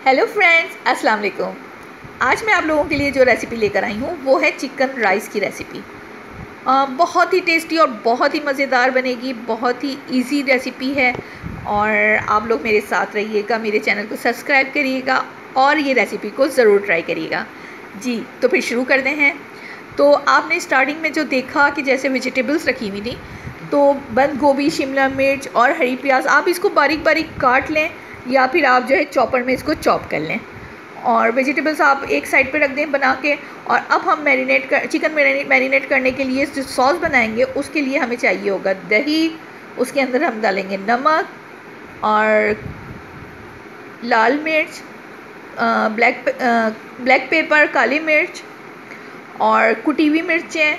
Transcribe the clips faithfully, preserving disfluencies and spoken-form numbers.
Hello friends, अस्सलाम वालेकुम। आज मैं आप लोगों के लिए जो रेसिपी लेकर आई हूँ वो है चिकन राइस की रेसिपी। आ, बहुत ही टेस्टी और बहुत ही मज़ेदार बनेगी। बहुत ही इजी रेसिपी है और आप लोग मेरे साथ रहिएगा, मेरे चैनल को सब्सक्राइब करिएगा और ये रेसिपी को ज़रूर ट्राई करिएगा। जी, तो फिर शुरू करते हैं। तो आपने स्टार्टिंग में जो देखा कि जैसे वेजिटेबल्स रखी हुई थी, तो बंद गोभी, शिमला मिर्च और हरी प्याज, आप इसको बारीक बारीक काट लें या फिर आप जो है चॉपर में इसको चॉप कर लें और वेजिटेबल्स आप एक साइड पे रख दें बना के। और अब हम मैरिनेट कर चिकन मैरिनेट करने के लिए जो सॉस बनाएंगे उसके लिए हमें चाहिए होगा दही। उसके अंदर हम डालेंगे नमक और लाल मिर्च, ब्लैक ब्लैक पेपर, काली मिर्च और कुटी हुई मिर्चें,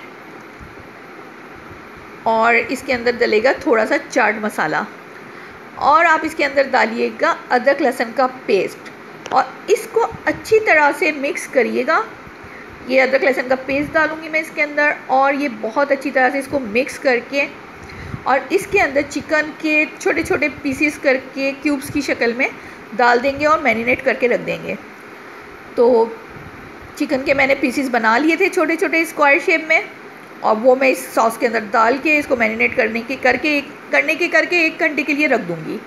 और इसके अंदर डलेगा थोड़ा सा चाट मसाला और आप इसके अंदर डालिएगा अदरक लहसुन का पेस्ट और इसको अच्छी तरह से मिक्स करिएगा। ये अदरक लहसुन का पेस्ट डालूंगी मैं इसके अंदर और ये बहुत अच्छी तरह से इसको मिक्स करके और इसके अंदर चिकन के छोटे छोटे पीसेस करके क्यूब्स की शक्ल में डाल देंगे और मैरिनेट करके रख देंगे। तो चिकन के मैंने पीसेस बना लिए थे छोटे छोटे स्क्वायर शेप में और वो मैं इस सॉस के अंदर डाल के इसको मैरिनेट करने के करके करने के करके एक घंटे के लिए रख दूँगी।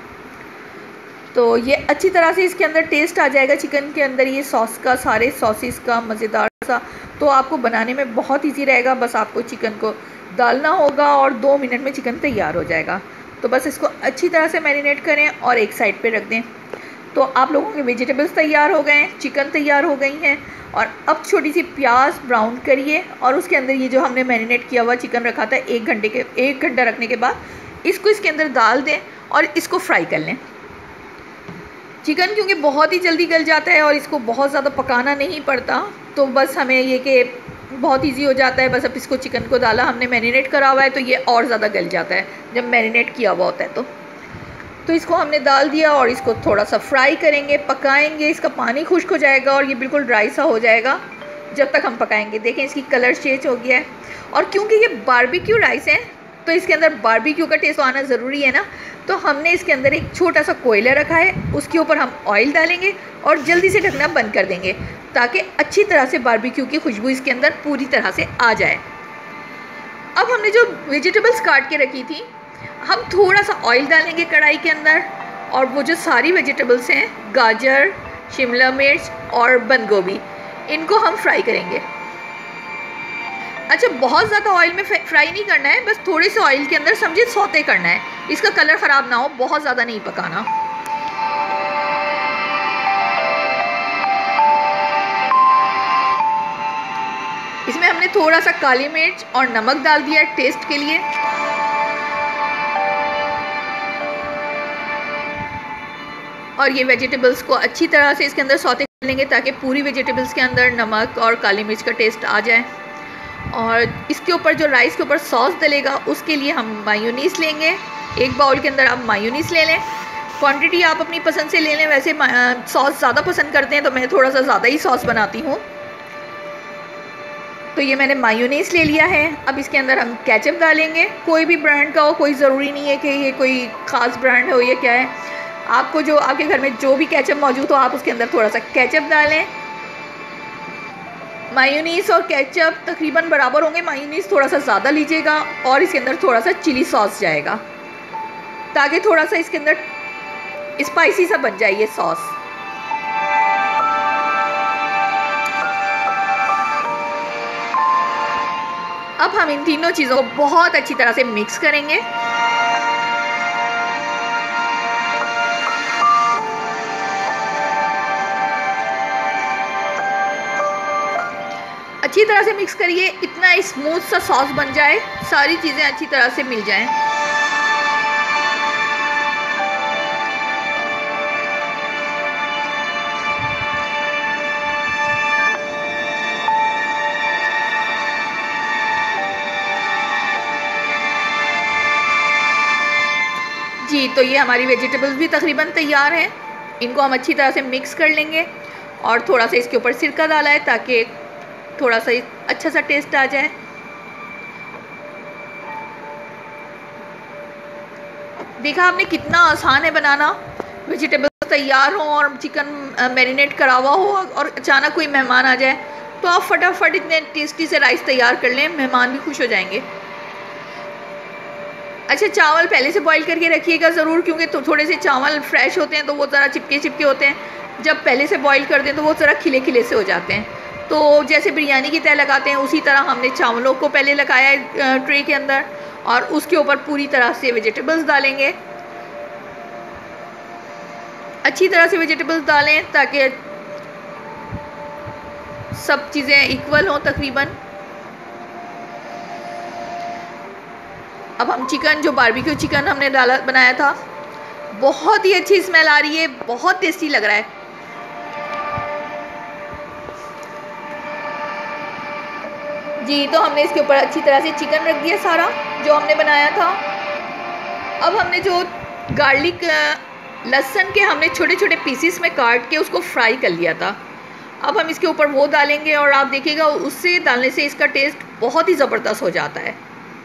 तो ये अच्छी तरह से इसके अंदर टेस्ट आ जाएगा चिकन के अंदर, ये सॉस का, सारे सॉसेस का मज़ेदार सा। तो आपको बनाने में बहुत इजी रहेगा, बस आपको चिकन को डालना होगा और दो मिनट में चिकन तैयार हो जाएगा। तो बस इसको अच्छी तरह से मैरिनेट करें और एक साइड पे रख दें। तो आप लोगों के वेजिटेबल्स तैयार हो गए हैं, चिकन तैयार हो गई हैं और अब छोटी सी प्याज ब्राउन करिए और उसके अंदर ये जो हमने मैरिनेट किया हुआ चिकन रखा था एक घंटे के एक घंटा रखने के बाद इसको इसके अंदर डाल दें और इसको फ्राई कर लें। चिकन क्योंकि बहुत ही जल्दी गल जाता है और इसको बहुत ज़्यादा पकाना नहीं पड़ता, तो बस हमें ये कि बहुत इजी हो जाता है। बस अब इसको चिकन को डाला, हमने मैरिनेट करा हुआ है तो ये और ज़्यादा गल जाता है जब मैरिनेट किया हुआ होता है। तो तो इसको हमने डाल दिया और इसको थोड़ा सा फ्राई करेंगे, पकाएंगे। इसका पानी खुश्क हो जाएगा और ये बिल्कुल ड्राई सा हो जाएगा जब तक हम पकाएंगे। देखें इसकी कलर चेंज हो गया है और क्योंकि ये बारबेक्यू राइस है तो इसके अंदर बारबेक्यू का टेस्ट आना ज़रूरी है ना। तो हमने इसके अंदर एक छोटा सा कोयला रखा है, उसके ऊपर हम ऑयल डालेंगे और जल्दी से ढकना बंद कर देंगे ताकि अच्छी तरह से बारबेक्यू की खुशबू इसके अंदर पूरी तरह से आ जाए। अब हमने जो वेजिटेबल्स काट के रखी थी, हम थोड़ा सा ऑयल डालेंगे कढ़ाई के अंदर और वो जो सारी वेजिटेबल्स हैं, गाजर, शिमला मिर्च और बंद गोभी, इनको हम फ्राई करेंगे। अच्छा, बहुत ज़्यादा ऑयल में फ्राई नहीं करना है, बस थोड़े से ऑयल के अंदर समझिए सौते करना है, इसका कलर ख़राब ना हो, बहुत ज़्यादा नहीं पकाना। इसमें हमने थोड़ा सा काली मिर्च और नमक डाल दिया टेस्ट के लिए। और ये वेजिटेबल्स को अच्छी तरह से इसके अंदर सौते कर लेंगे ताकि पूरी वेजिटेबल्स के अंदर नमक और काली मिर्च का टेस्ट आ जाए। और इसके ऊपर जो राइस के ऊपर सॉस डलेगा उसके लिए हम मायोनीज़ लेंगे। एक बाउल के अंदर आप मायोनीज़ ले लें, क्वांटिटी आप अपनी पसंद से ले लें। वैसे सॉस ज़्यादा पसंद करते हैं तो मैं थोड़ा सा ज़्यादा ही सॉस बनाती हूँ। तो ये मैंने मायोनीज़ ले लिया है। अब इसके अंदर हम केचप डालेंगे, कोई भी ब्रांड का हो, कोई ज़रूरी नहीं है कि ये कोई ख़ास ब्रांड हो या क्या है। आपको जो आपके घर में जो भी केचप मौजूद हो आप उसके अंदर थोड़ा सा केचप डालें। मायोनीज़ और केचप तकरीबन बराबर होंगे, मायोनीज़ थोड़ा सा ज़्यादा लीजिएगा और इसके अंदर थोड़ा सा चिली सॉस जाएगा ताकि थोड़ा सा इसके अंदर स्पाइसी सा बन जाए ये सॉस। अब हम इन तीनों चीज़ों को बहुत अच्छी तरह से मिक्स करेंगे। अच्छी तरह से मिक्स करिए, इतना स्मूथ सा सॉस बन जाए, सारी चीज़ें अच्छी तरह से मिल जाएं। जी, तो ये हमारी वेजिटेबल्स भी तकरीबन तैयार हैं। इनको हम अच्छी तरह से मिक्स कर लेंगे और थोड़ा सा इसके ऊपर सिरका डाला है ताकि थोड़ा सा अच्छा सा टेस्ट आ जाए। देखा आपने कितना आसान है बनाना वेजिटेबल्स तैयार हो और चिकन मैरिनेट करा हुआ हो और अचानक कोई मेहमान आ जाए तो आप फटाफट इतने टेस्टी से राइस तैयार कर लें, मेहमान भी खुश हो जाएंगे। अच्छा, चावल पहले से बॉईल करके रखिएगा ज़रूर, क्योंकि तो थोड़े से चावल फ्रेश होते हैं तो वो ज़रा चिपके चिपके होते हैं। जब पहले से बॉईल कर दें तो वो ज़रा खिले खिले से हो जाते हैं। तो जैसे बिरयानी की तय लगाते हैं उसी तरह हमने चावलों को पहले लगाया है ट्रे के अंदर, और उसके ऊपर पूरी तरह से वेजिटेबल्स डालेंगे। अच्छी तरह से वेजिटेबल्स डालें ताकि सब चीज़ें इक्वल हों तकरीबन। अब हम चिकन, जो बारबेक्यू चिकन हमने डाला बनाया था, बहुत ही अच्छी स्मेल आ रही है, बहुत टेस्टी लग रहा है। जी, तो हमने इसके ऊपर अच्छी तरह से चिकन रख दिया सारा जो हमने बनाया था। अब हमने जो गार्लिक लहसुन के हमने छोटे छोटे पीसीस में काट के उसको फ्राई कर लिया था, अब हम इसके ऊपर वो डालेंगे और आप देखिएगा उससे डालने से इसका टेस्ट बहुत ही ज़बरदस्त हो जाता है।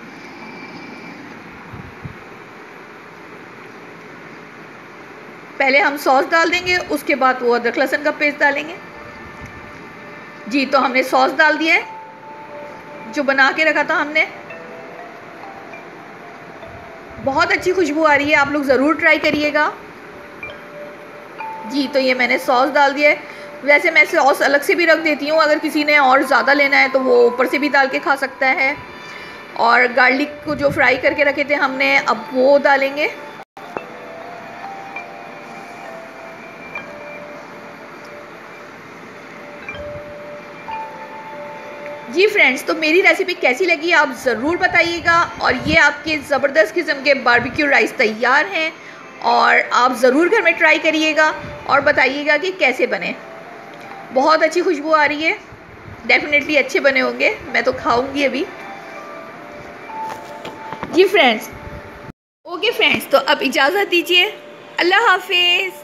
पहले हम सॉस डाल देंगे, उसके बाद वो अदरक लहसुन का पेस्ट डालेंगे। जी, तो हमने सॉस डाल दिया है जो बना के रखा था हमने। बहुत अच्छी खुशबू आ रही है, आप लोग ज़रूर ट्राई करिएगा। जी, तो ये मैंने सॉस डाल दिया है। वैसे मैं सॉस अलग से भी रख देती हूँ, अगर किसी ने और ज़्यादा लेना है तो वो ऊपर से भी डाल के खा सकता है। और गार्लिक को जो फ्राई करके रखे थे हमने, अब वो डालेंगे। जी फ्रेंड्स, तो मेरी रेसिपी कैसी लगी आप ज़रूर बताइएगा। और ये आपके ज़बरदस्त किस्म के बारबेक्यू राइस तैयार हैं, और आप ज़रूर घर में ट्राई करिएगा और बताइएगा कि कैसे बने। बहुत अच्छी खुशबू आ रही है, डेफिनेटली अच्छे बने होंगे, मैं तो खाऊंगी अभी। जी फ्रेंड्स, ओके फ्रेंड्स, तो अब इजाज़त दीजिए, अल्लाह हाफिज़।